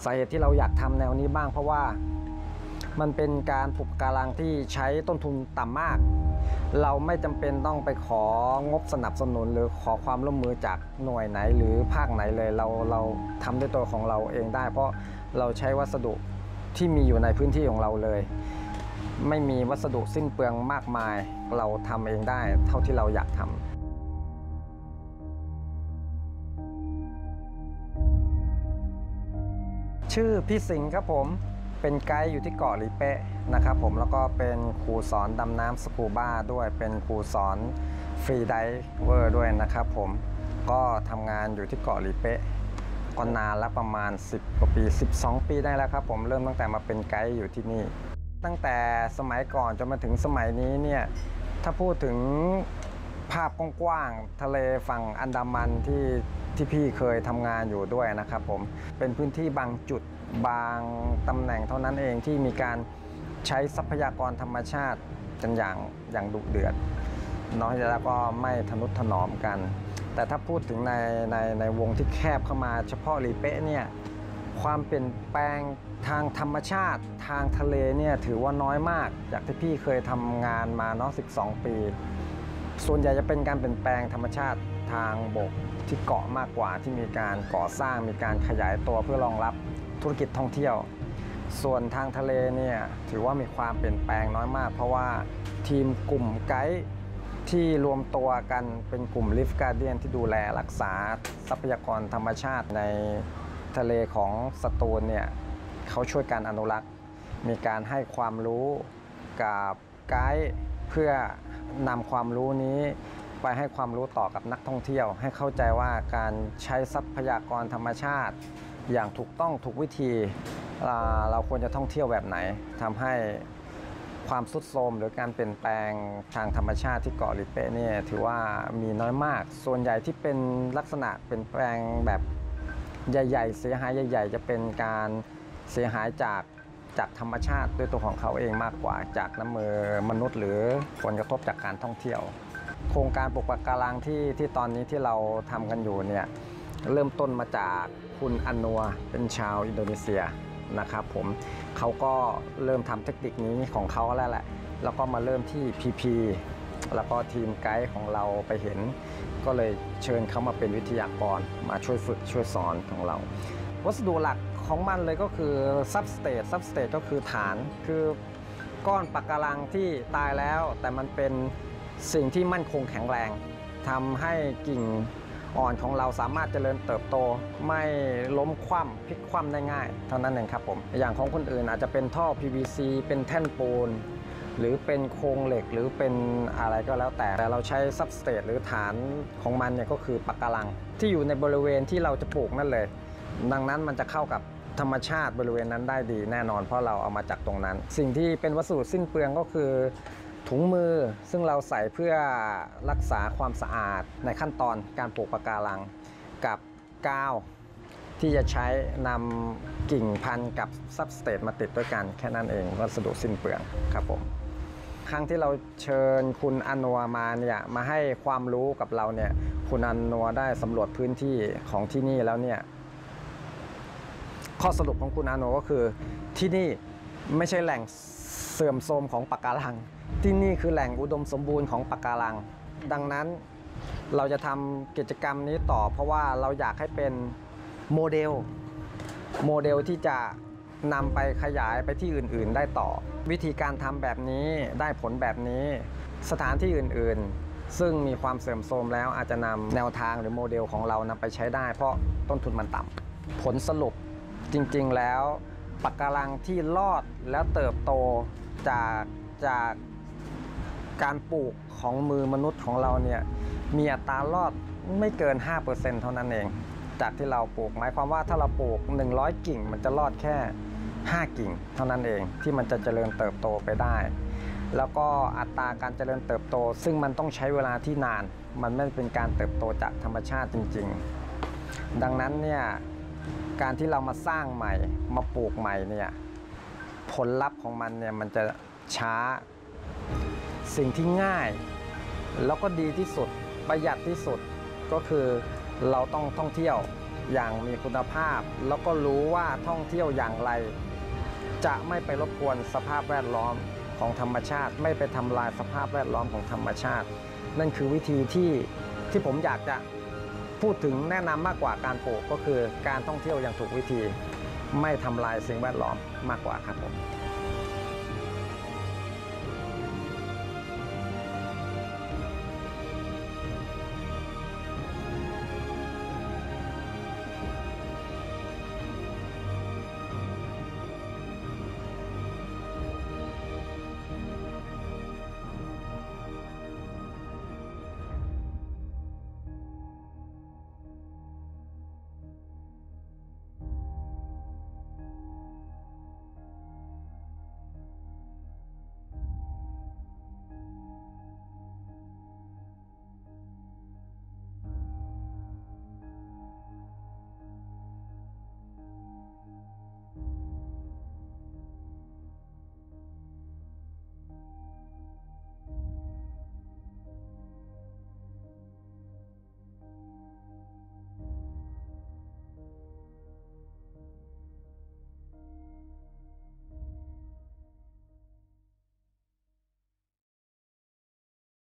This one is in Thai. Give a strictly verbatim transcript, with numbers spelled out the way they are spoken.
สาเหตุที่เราอยากทำแนวนี้บ้างเพราะว่ามันเป็นการปลูกปะการังที่ใช้ต้นทุนต่ำมากเราไม่จำเป็นต้องไปของบสนับสนุนหรือขอความร่วมมือจากหน่วยไหนหรือภาคไหนเลยเราเราทำด้วยตัวของเราเองได้เพราะเราใช้วัสดุที่มีอยู่ในพื้นที่ของเราเลยไม่มีวัสดุสิ้นเปลืองมากมายเราทำเองได้เท่าที่เราอยากทำชื่อพี่สิงห์ครับผมเป็นไกด์อยู่ที่เกาะลีเป๊ะนะครับผมแล้วก็เป็นครูสอนดำน้ำสกูบ้าด้วยเป็นครูสอนฟรีไดเวอร์ด้วยนะครับผมก็ทำงานอยู่ที่เกาะลีเป๊ะก็นานแล้วประมาณสิบกว่าปีสิบสองปีได้แล้วครับผมเริ่มตั้งแต่มาเป็นไกด์อยู่ที่นี่ตั้งแต่สมัยก่อนจนมาถึงสมัยนี้เนี่ยถ้าพูดถึงภาพกว้างๆทะเลฝั่งอันดามันที่ที่พี่เคยทำงานอยู่ด้วยนะครับผมเป็นพื้นที่บางจุดบางตำแหน่งเท่านั้นเองที่มีการใช้ทรัพยากรธรรมชาติกันอย่างอย่างดุเดือดน้อยแล้วก็ไม่ทนุถนอมกันแต่ถ้าพูดถึงในในในวงที่แคบเข้ามาเฉพาะลีเป๊ะเนี่ยความเปลี่ยนแปลงทางธรรมชาติทางทะเลเนี่ยถือว่าน้อยมากจากที่พี่เคยทำงานมาเนาะสิบสองปีส่วนใหญ่จะเป็นการเปลี่ยนแปลงธรรมชาติทางบกที่เกาะมากกว่าที่มีการก่อสร้างมีการขยายตัวเพื่อรองรับธุรกิจท่องเที่ยวส่วนทางทะเลเนี่ยถือว่ามีความเปลี่ยนแปลงน้อยมากเพราะว่าทีมกลุ่มไกด์ที่รวมตัวกันเป็นกลุ่มลิฟต์การ์เดียนที่ดูแลรักษาทรัพยากรธรรมชาติในทะเลของสตูลเนี่ยเขาช่วยกันอนุรักษ์มีการให้ความรู้กับไกด์เพื่อนำความรู้นี้ไปให้ความรู้ต่อกับนักท่องเที่ยวให้เข้าใจว่าการใช้ทรัพยากรธรรมชาติอย่างถูกต้องถูกวิธีเราควรจะท่องเที่ยวแบบไหนทำให้ความทรุดโทรมหรือการเปลี่ยนแปลงทางธรรมชาติที่เกาะลีเป๊ะเนี่ยถือว่ามีน้อยมากส่วนใหญ่ที่เป็นลักษณะเปลี่ยนแปลงแบบใหญ่ๆเสียหายใหญ่ๆจะเป็นการเสียหายจากจากธรรมชาติด้วยตัวของเขาเองมากกว่าจากน้ำมือมนุษย์หรือผลกระทบจากการท่องเที่ยวโครงการปลูกปะการังที่ที่ตอนนี้ที่เราทำกันอยู่เนี่ยเริ่มต้นมาจากคุณอันนัวเป็นชาวอินโดนีเซียนะครับผมเขาก็เริ่มทำเทคนิคนี้ของเขาแล้วแหละแล้วก็มาเริ่มที่ พี พี แล้วก็ทีมไกด์ของเราไปเห็นก็เลยเชิญเขามาเป็นวิทยากรมาช่วยฝึกช่วยสอนของเราวัสดุหลักของมันเลยก็คือซับสเตทซับสเตทก็คือฐานคือก้อนปะการังที่ตายแล้วแต่มันเป็นสิ่งที่มั่นคงแข็งแรงทำให้กิ่งอ่อนของเราสามารถเจริญเติบโตไม่ล้มคว่ำพลิกคว่ำได้ง่ายเท่านั้นเองครับผมอย่างของคนอื่นอาจจะเป็นท่อ พี วี ซี เป็นแท่นปูนหรือเป็นโครงเหล็กหรือเป็นอะไรก็แล้วแต่แต่เราใช้ซับสเตทหรือฐานของมันเนี่ยก็คือปะการังที่อยู่ในบริเวณที่เราจะปลูกนั่นเลยดังนั้นมันจะเข้ากับธรรมชาติบริเวณนั้นได้ดีแน่นอนเพราะเราเอามาจากตรงนั้นสิ่งที่เป็นวัสดุสิ้นเปลืองก็คือถุงมือซึ่งเราใส่เพื่อรักษาความสะอาดในขั้นตอนการปลูกปะการังกับกาวที่จะใช้นำกิ่งพันธุ์กับซับสเตทมาติดด้วยกันแค่นั้นเองวัสดุสิ้นเปลืองครับผมครั้งที่เราเชิญคุณอนัวมาเนี่ยมาให้ความรู้กับเราเนี่ยคุณอนัวได้สำรวจพื้นที่ของที่นี่แล้วเนี่ยข้อสรุปของคุณอนัวก็คือที่นี่ไม่ใช่แหล่งเสื่อมโทรมของปะการังที่นี่คือแหล่งอุดมสมบูรณ์ของปะการังดังนั้นเราจะทำกิจกรรมนี้ต่อเพราะว่าเราอยากให้เป็นโมเดลโมเดลที่จะนำไปขยายไปที่อื่นๆได้ต่อวิธีการทำแบบนี้ได้ผลแบบนี้สถานที่อื่นๆซึ่งมีความเสื่อมโทรมแล้วอาจจะนำแนวทางหรือโมเดลของเรานำไปใช้ได้เพราะต้นทุนมันต่ำผลสรุปจริงๆแล้วปะการังที่รอดแล้วเติบโตจากจากการปลูกของมือมนุษย์ของเราเนี่ยมีอัตรารอดไม่เกิน ห้าเปอร์เซ็นต์ เท่านั้นเองจากที่เราปลูกหมายความว่าถ้าเราปลูกหนึ่งร้อยกิ่งมันจะรอดแค่ห้ากิ่งเท่านั้นเองที่มันจะเจริญเติบโตไปได้แล้วก็อัตราการเจริญเติบโตซึ่งมันต้องใช้เวลาที่นานมันไม่เป็นการเติบโตจากธรรมชาติจริงๆดังนั้นเนี่ยการที่เรามาสร้างใหม่มาปลูกใหม่เนี่ยผลลัพธ์ของมันเนี่ยมันจะช้าสิ่งที่ง่ายแล้วก็ดีที่สุดประหยัดที่สุดก็คือเราต้องท่องเที่ยวอย่างมีคุณภาพ แล้วก็รู้ว่าท่องเที่ยวอย่างไรจะไม่ไปรบกวนสภาพแวดล้อมของธรรมชาติไม่ไปทำลายสภาพแวดล้อมของธรรมชาตินั่นคือวิธีที่ที่ผมอยากจะพูดถึงแนะนำมากกว่าการปลูกก็คือการท่องเที่ยวอย่างถูกวิธีไม่ทำลายสิ่งแวดล้อมมากกว่าครับผม